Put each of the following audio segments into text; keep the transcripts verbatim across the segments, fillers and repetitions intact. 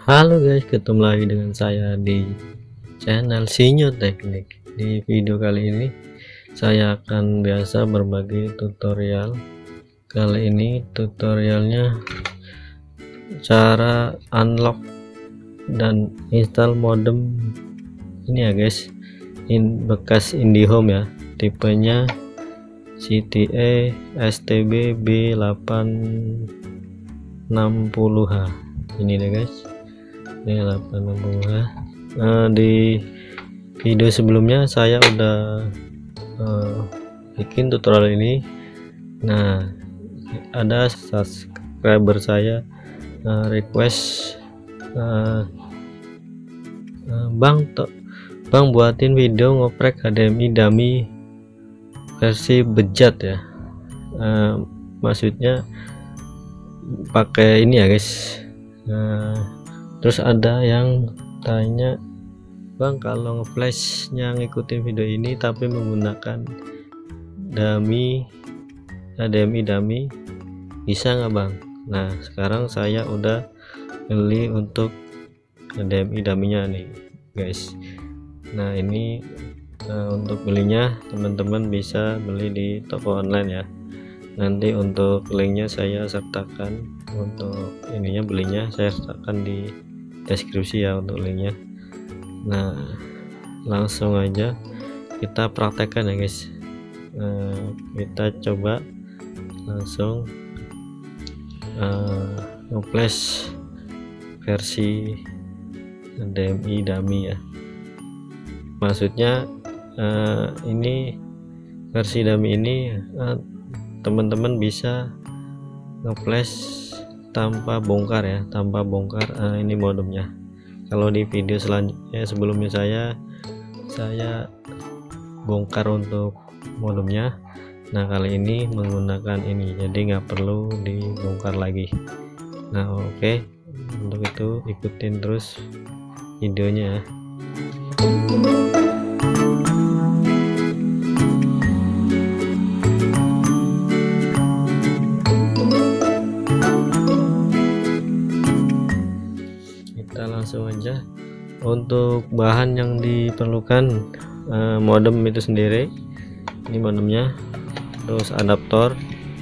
Halo guys, ketemu lagi dengan saya di channel Sinyo Teknik. Di video kali ini saya akan biasa berbagi tutorial. Kali ini tutorialnya cara unlock dan install modem ini ya guys, in bekas IndiHome ya, tipenya C T E S T B B delapan enam nol H ini deh guys. Ini delapan enam nol H. Nah, di video sebelumnya saya udah uh, bikin tutorial ini. Nah, ada subscriber saya uh, request uh, uh, Bang to, Bang buatin video ngoprek H D M I dummy versi bejat ya. Uh, maksudnya pakai ini ya guys. Nah, terus ada yang tanya, Bang kalau ngeflashnya ngikutin video ini tapi menggunakan dummy H D M I dummy bisa nggak Bang? Nah, sekarang saya udah beli untuk H D M I dummy-nya nih guys. Nah, ini uh, untuk belinya teman-teman bisa beli di toko online ya. Nanti untuk linknya saya sertakan, untuk ininya belinya saya sertakan di deskripsi ya untuk linknya. Nah, langsung aja kita praktekkan ya guys. Nah, kita coba langsung uh, nge-flash versi H D M I dummy ya. Maksudnya uh, ini versi dummy ini uh, teman-teman bisa nge-flash tanpa bongkar ya, tanpa bongkar uh, ini modemnya. Kalau di video selanjutnya sebelumnya saya saya bongkar untuk modemnya. Nah, kali ini menggunakan ini, jadi nggak perlu dibongkar lagi. Nah, oke okay. Untuk itu ikutin terus videonya ya. Langsung aja. Untuk bahan yang diperlukan, uh, modem itu sendiri, ini modemnya, terus adaptor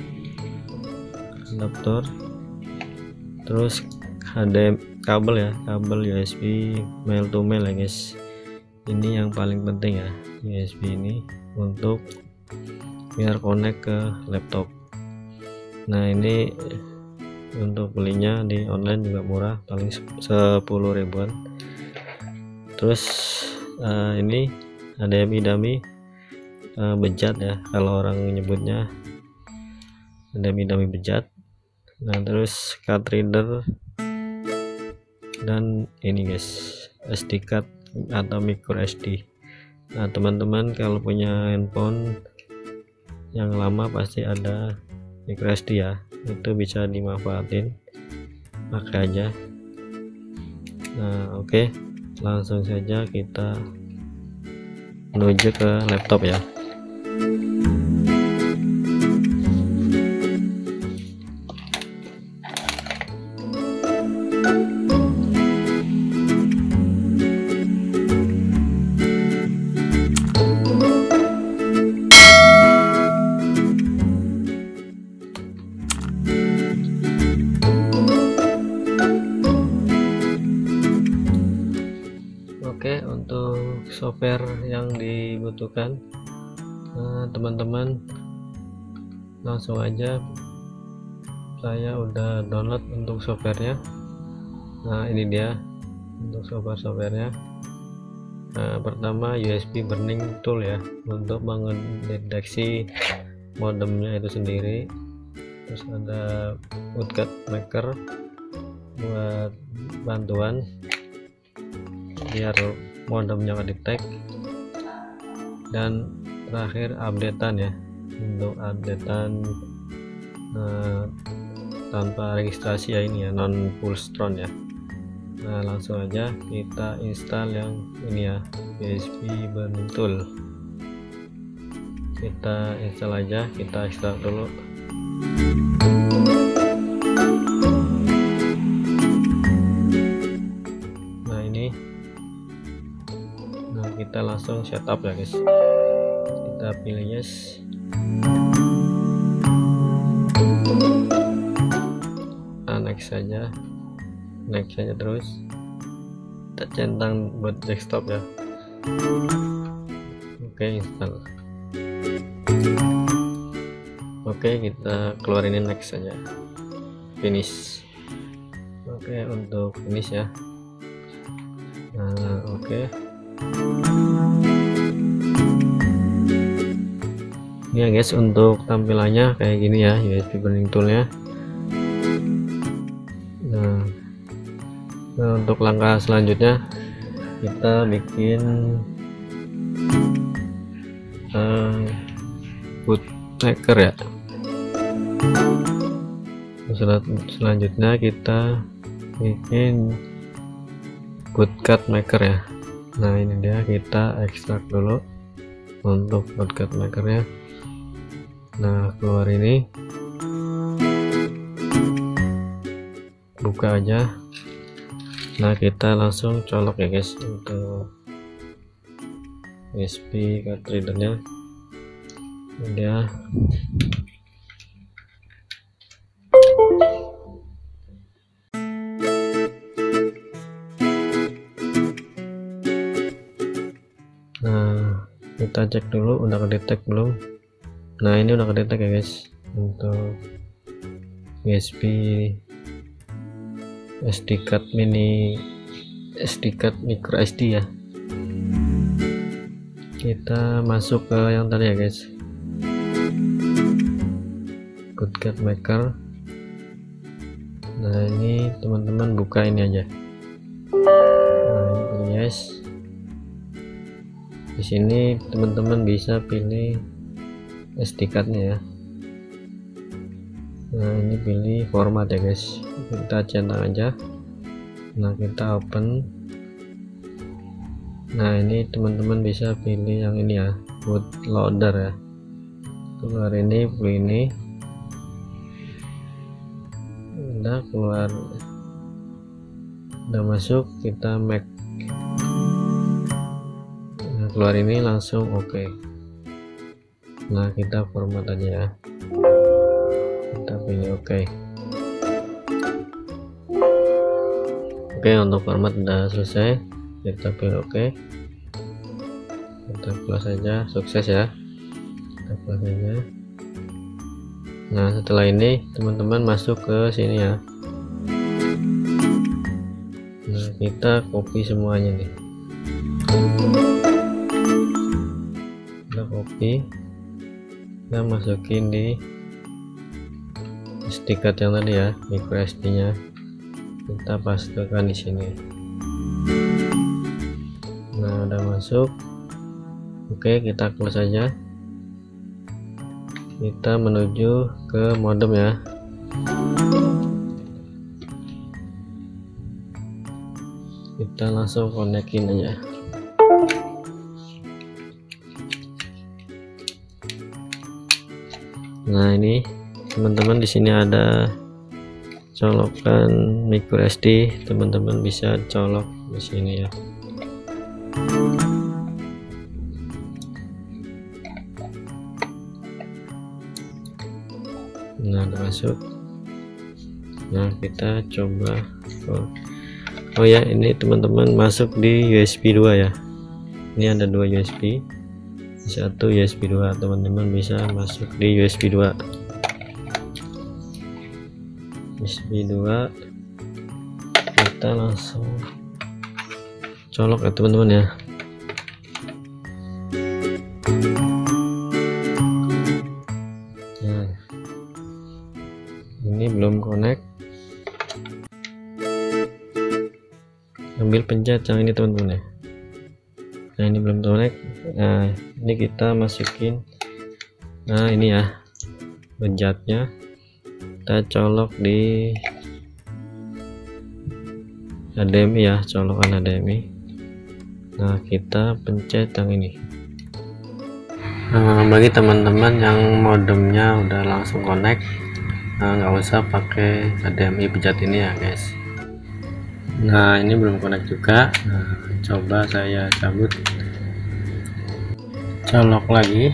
adaptor terus H D M I kabel ya, kabel U S B mail to mail ya guys. Ini yang paling penting ya, U S B ini untuk biar connect ke laptop. Nah, ini untuk belinya di online juga murah, paling sepuluh ribuan. Terus uh, ini H D M I dummy uh, bejat ya, kalau orang nyebutnya H D M I dummy bejat. Nah, terus card reader dan ini guys, S D card atau micro S D. Nah, teman-teman kalau punya handphone yang lama pasti ada micro S D ya, itu bisa dimanfaatin, pakai aja. Nah, oke okay. Langsung saja kita menuju ke laptop ya. Oke, untuk software yang dibutuhkan teman-teman, nah, langsung aja saya udah download untuk softwarenya. Nah, ini dia untuk software-softwarenya. Nah, pertama U S B burning tool ya, untuk mendeteksi modemnya itu sendiri. Terus ada bootcut maker buat bantuan biar modemnya ngedetek, dan terakhir updatean ya, untuk updatean uh, tanpa registrasi ya, ini ya, non full strong ya. Nah, langsung aja kita install yang ini ya, U S B burning tool. Kita install aja, kita ekstrak dulu. kita langsung setup ya guys. Kita pilih yes. Nah, next saja, next saja terus. Kita centang buat desktop ya. Oke, install. Oke, kita keluarin ini next saja, finish. Oke, untuk finish ya. Nah, oke. Ini ya guys, untuk tampilannya kayak gini ya, U S B burning toolnya. Nah, nah untuk langkah selanjutnya kita bikin uh, bootmaker ya. Sel selanjutnya kita bikin bootcut maker ya. Nah, ini dia, kita ekstrak dulu untuk bootcut makernya. Nah, keluar ini, buka aja. Nah, kita langsung colok ya guys untuk U S B card readernya. Ini dia. Nah, kita cek dulu udah kedetek belum. Nah, ini udah kedetek ya guys untuk U S B S D card mini, S D card micro S D ya. Kita masuk ke yang tadi ya guys, bootcut maker. Nah, ini teman-teman buka ini aja. Nah, ini yes. Di sini teman-teman bisa pilih S D card-nya ya. Nah, ini pilih format ya guys. Kita centang aja. Nah, kita open. Nah, ini teman-teman bisa pilih yang ini ya, bootloader ya. Keluar ini, pilih ini. Udah keluar, udah masuk, kita make. Nah, keluar ini langsung oke. Okay. Nah, kita format aja ya. Kita pilih oke. Okay. Oke, okay, untuk format udah selesai. Kita pilih oke. Okay. Kita close saja, sukses ya. Kita close saja. Nah, setelah ini teman-teman masuk ke sini ya. Nah, kita copy semuanya nih. Kita copy. Kita masukin di S D card yang tadi ya, micro S D nya. Kita pastekan di sini. Nah, udah masuk. Oke, kita close saja. Kita menuju ke modem ya. Kita langsung konekin aja. Nah, ini teman-teman di sini ada colokan micro S D, teman-teman bisa colok di sini ya. Nah, udah masuk. Nah, kita coba. Oh, oh ya, ini teman-teman masuk di U S B dua ya. Ini ada dua U S B, satu U S B dua. Teman-teman bisa masuk di U S B dua. U S B dua, kita langsung colok ya teman-teman ya. Nah, ini belum connect. Ambil pencet yang ini teman-teman ya. Nah, ini belum connect. Nah, ini kita masukin. Nah, ini ya bejatnya. Kita colok di H D M I ya, colokan H D M I. Nah, kita pencet yang ini. Nah, bagi teman-teman yang modemnya udah langsung connect, nah nggak usah pakai H D M I bejat ini ya guys. Nah, ini belum connect juga. Nah, coba saya cabut. colok lagi.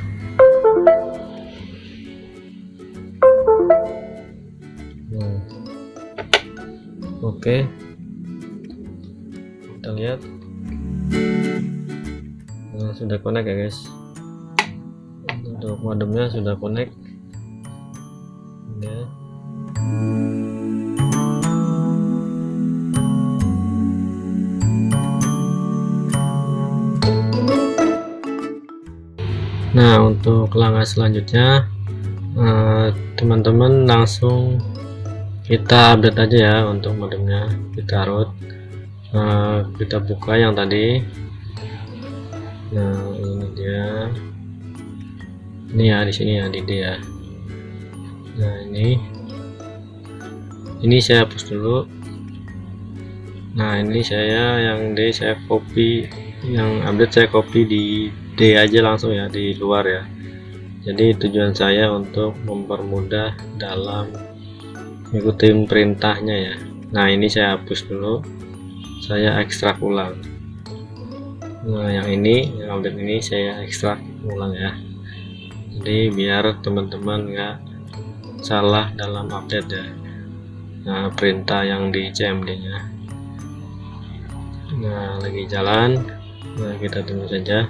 Nah, oke, kita lihat. Nah, sudah connect ya guys. Untuk modemnya sudah connect ya. Nah, untuk langkah selanjutnya teman-teman eh, langsung kita update aja ya. Untuk modemnya kita root, eh, kita buka yang tadi. Nah, ini dia, ini ya, di sini ya, di D ya. Nah, ini ini saya hapus dulu. Nah, ini saya yang D saya copy, yang update saya copy di D aja langsung ya, di luar ya. Jadi tujuan saya untuk mempermudah dalam ngikutin perintahnya ya. Nah, ini saya hapus dulu, saya ekstrak ulang. Nah, yang ini, yang update ini saya ekstrak ulang ya. Jadi biar teman-teman nggak salah dalam update ya. Nah, perintah yang di C M D nya. Nah, lagi jalan. Nah, kita tunggu saja.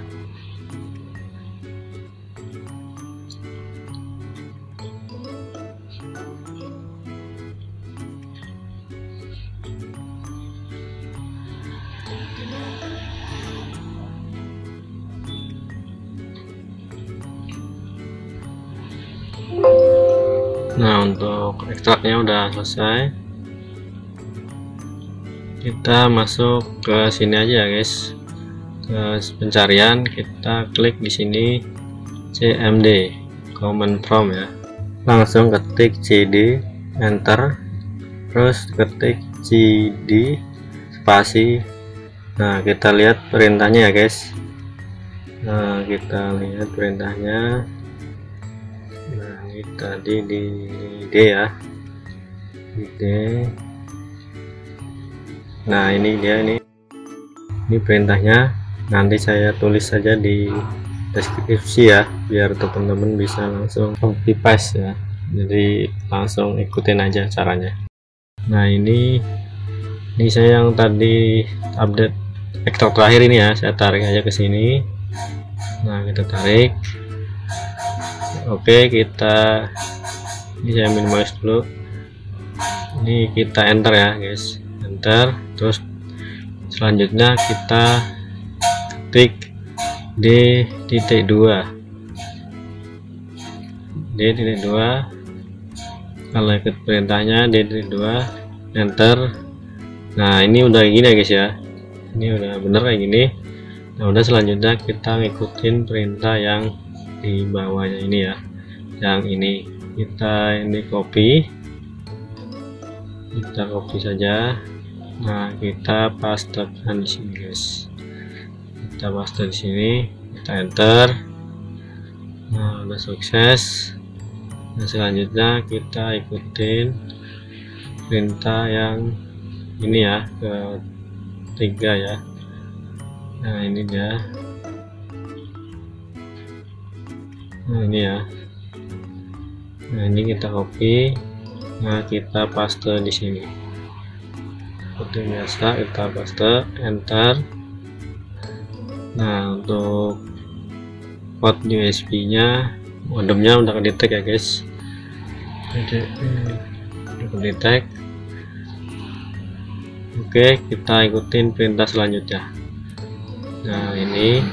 Nah, untuk ekstraknya udah selesai. Kita masuk ke sini aja ya guys, ke pencarian, kita klik di sini C M D command prompt ya, langsung ketik C D enter, terus ketik C D spasi. Nah, kita lihat perintahnya ya guys. Nah, kita lihat perintahnya. Nah, ini tadi di D ya, di D. Nah, ini dia, ini ini perintahnya. Nanti saya tulis saja di deskripsi ya, biar teman-teman bisa langsung copy paste ya. Jadi langsung ikutin aja caranya. Nah, ini ini saya yang tadi update ekstrak terakhir ini ya, saya tarik aja ke sini. Nah, kita tarik. Oke, kita ini saya minimize dulu. Ini kita enter ya guys, enter. Terus selanjutnya kita ketik D titik dua, D titik dua. Kalau ikut perintahnya D titik dua, enter. Nah, ini udah gini ya guys ya, ini udah bener kayak gini. Nah, udah selanjutnya kita ngikutin perintah yang di bawahnya ini ya, yang ini kita ini copy, kita copy saja. Nah, kita pastekan di sini guys, kita paste di sini, kita enter. Nah, udah sukses. Nah, selanjutnya kita ikutin perintah yang ini ya, ketiga ya. Nah, ini dia. Nah, ini ya. Nah, ini kita copy. Nah, kita paste di sini. Seperti biasa kita paste, enter. Nah, untuk port U S B nya, modemnya udah kedetek ya guys. Jadi udah kedetek. Oke, kita ikutin perintah selanjutnya. Nah, ini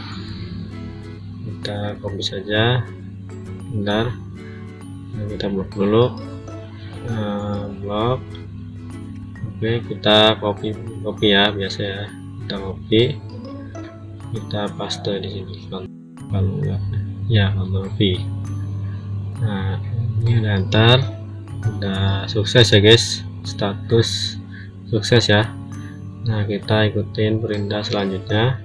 kita copy saja, bentar. Nah, kita blok dulu, nah, blok. Oke, kita copy copy ya, biasa ya, kita copy, kita paste di sini. Kalau enggak ya, Ctrl V. Nah, ini udah enter, udah sukses ya guys, status sukses ya. Nah, kita ikutin perintah selanjutnya.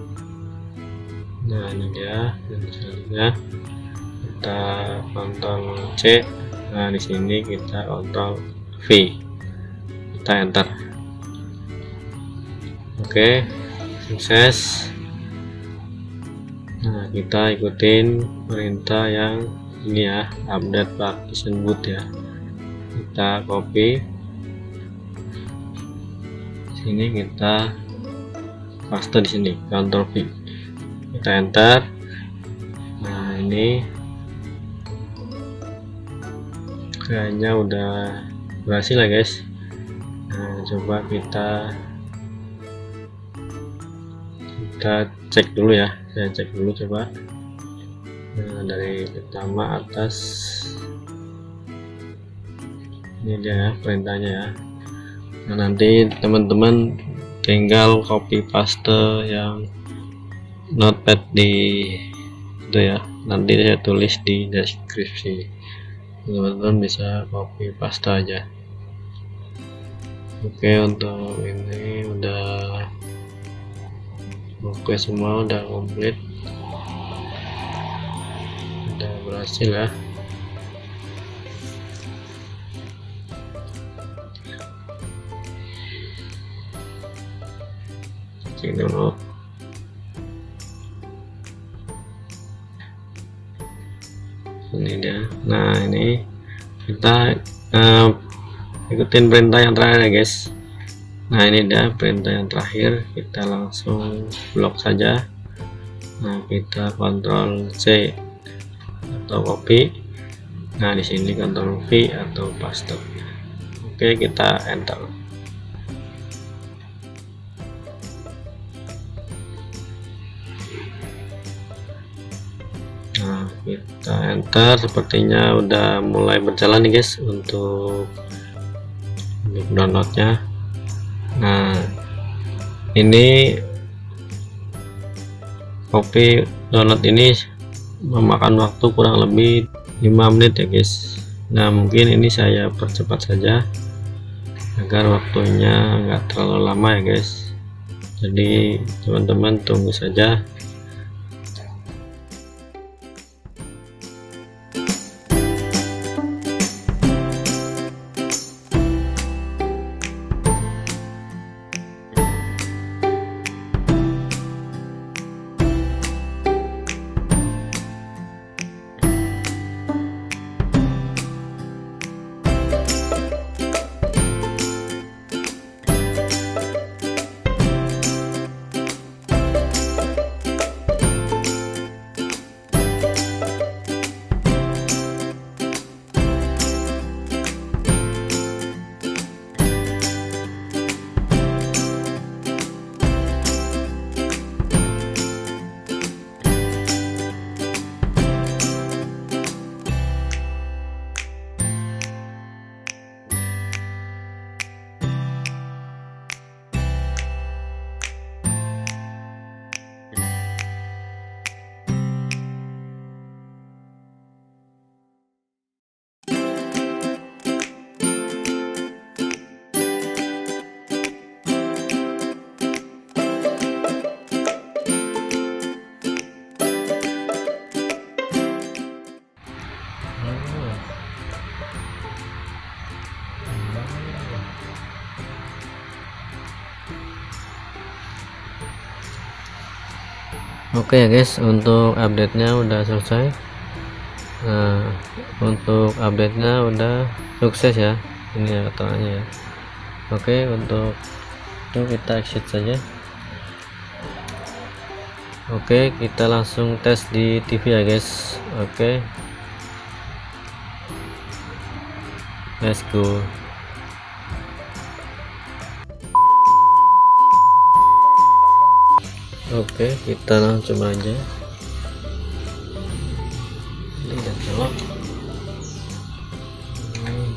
Nah, ini dia yang selanjutnya, kita Ctrl C. Nah, di sini kita Ctrl V, kita enter. Oke, sukses. Nah, Nah, kita ikutin perintah yang ini ya, update partition boot ya. Kita copy sini, kita paste di sini, Ctrl V, kita enter. Nah, ini kayaknya udah berhasil ya guys. Nah, coba kita kita cek dulu ya, saya cek dulu coba. Nah, dari pertama atas ini dia ya perintahnya ya. Nah, nanti teman-teman tinggal copy paste yang notepad di itu ya, nanti saya tulis di deskripsi, teman-teman bisa copy paste aja. Oke, untuk ini udah oke, semua udah komplit, udah berhasil ya. Cek dulu. Ini dia. Nah, ini kita uh, ikutin perintah yang terakhir ya guys. Nah, ini dia perintah yang terakhir, kita langsung blok saja. Nah, kita Ctrl C atau copy. Nah, di sini Ctrl V atau paste. Oke, kita enter. Nah, kita enter, sepertinya udah mulai berjalan nih guys untuk untuk downloadnya. Nah, ini copy download ini memakan waktu kurang lebih lima menit ya guys. Nah, mungkin ini saya percepat saja agar waktunya enggak terlalu lama ya guys. Jadi teman-teman tunggu saja. Oke ya guys, untuk update nya udah selesai. Nah, untuk update nya udah sukses ya, ini ya keterangannya ya. Oke, untuk itu kita exit saja. Oke, kita langsung tes di T V ya guys. Oke, let's go. Oke, kita langsung aja. Ini udah nyala. Hmm.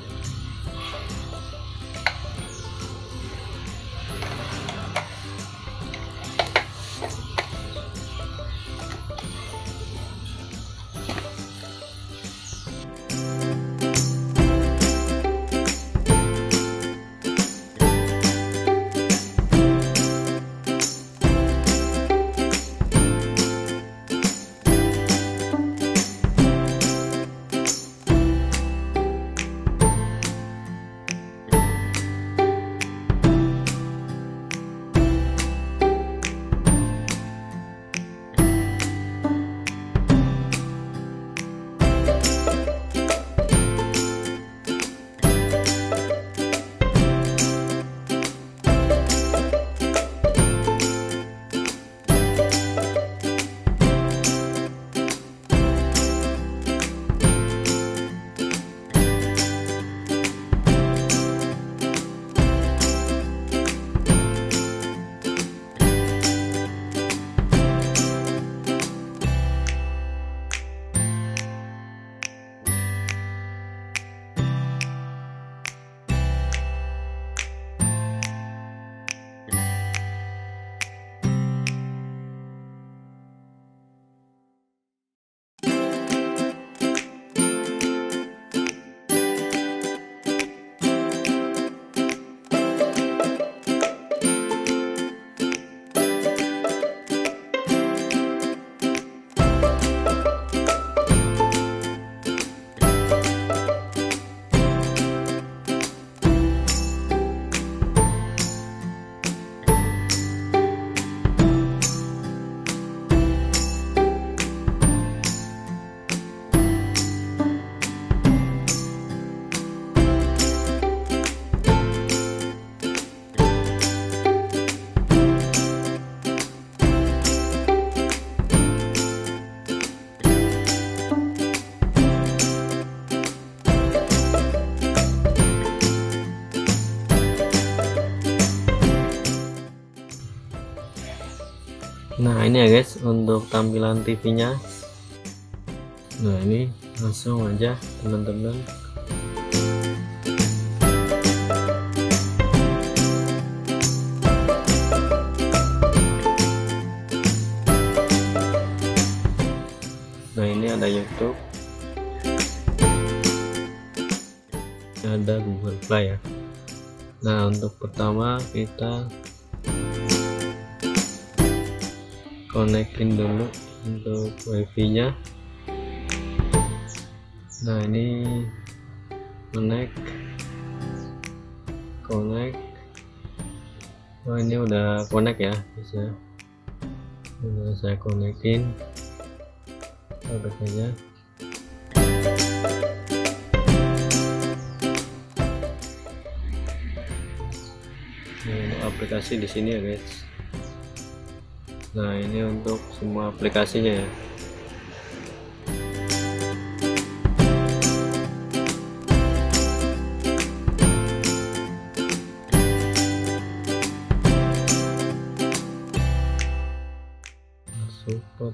Nah ini ya guys untuk tampilan T V-nya. Nah ini langsung aja teman-teman. Nah ini ada YouTube, ada Google Play ya. Nah untuk pertama kita konekin dulu untuk wifi nya. Nah ini connect connect oh ini udah connect ya, bisa udah saya konekin udah saja. Ini aplikasi di sini ya guys. Nah ini untuk semua aplikasinya ya. Support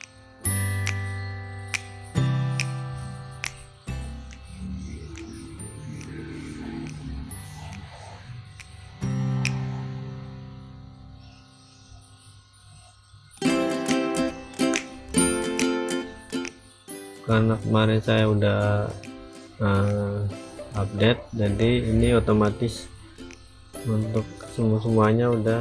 karena kemarin saya udah uh, update, jadi ini otomatis untuk semua semuanya udah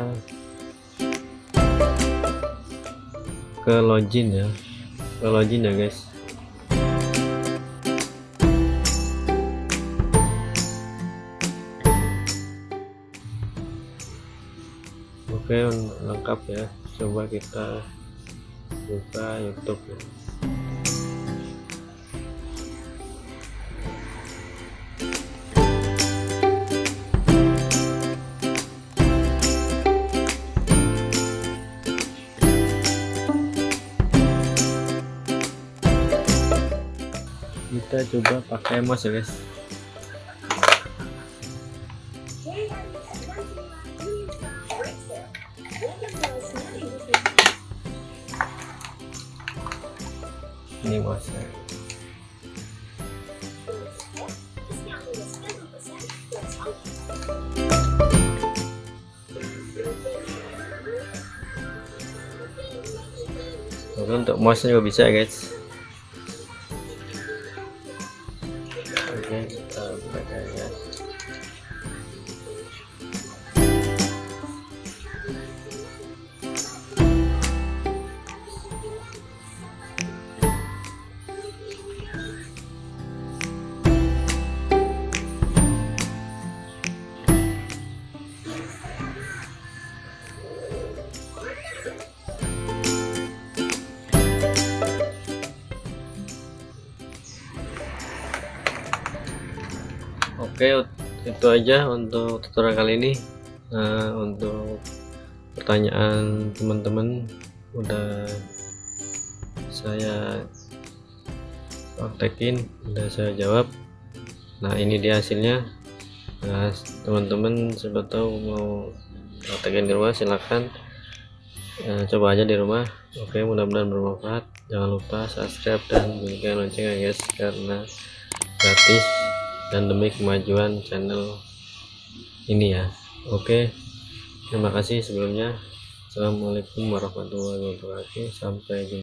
ke login ya, ke login ya guys. Oke lengkap ya, coba kita buka YouTube ya. Kita coba pakai mouse ya guys. Ini mouse -nya. Oke, untuk mouse juga bisa ya guys. Oke kita pakai ya. Oke itu aja untuk tutorial kali ini. Nah, untuk pertanyaan teman-teman udah saya praktekin, udah saya jawab. Nah ini dia hasilnya. Nah teman-teman siapa tahu mau praktekin di rumah silahkan eh, coba aja di rumah. Oke mudah-mudahan bermanfaat. Jangan lupa subscribe dan bunyikan loncengnya guys, karena gratis dan demi kemajuan channel ini ya. Oke terima kasih sebelumnya. Assalamualaikum warahmatullahi wabarakatuh. Sampai jumpa.